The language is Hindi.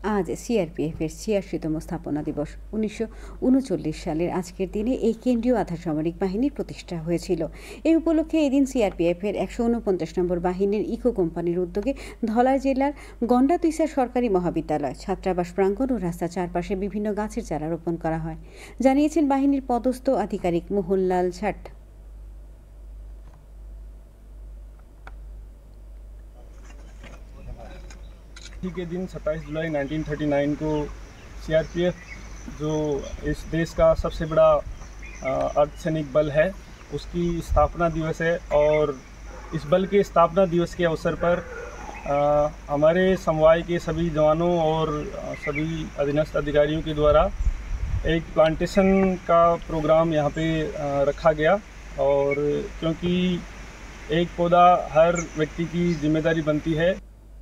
আজ সিআরপিএফের ৮৬তম স্থাপনা দিবস। ১৯৩৯ সালের আজকের দিনে এই কেন্দ্রীয় আধা সামরিক বাহিনীর প্রতিষ্ঠা হয়েছিল। এই উপলক্ষে এদিন সিআরপিএফের ১৪৯ নম্বর বাহিনীর ইকো কোম্পানির উদ্যোগে ধলাই জেলার গন্ডাতুইসা সরকারি মহাবিদ্যালয়, ছাত্রাবাস প্রাঙ্গণ ও রাস্তার চারপাশে বিভিন্ন গাছের চারা রোপণ করা হয়, জানিয়েছেন বাহিনীর পদস্থ আধিকারিক মোহনলাল ছাট। के दिन 27 जुलाई 1939 को सीआरपीएफ जो इस देश का सबसे बड़ा अर्धसैनिक बल है उसकी स्थापना दिवस है। और इस बल के स्थापना दिवस के अवसर पर हमारे समवाय के सभी जवानों और सभी अधीनस्थ अधिकारियों के द्वारा एक प्लांटेशन का प्रोग्राम यहाँ पे रखा गया। और क्योंकि एक पौधा हर व्यक्ति की जिम्मेदारी बनती है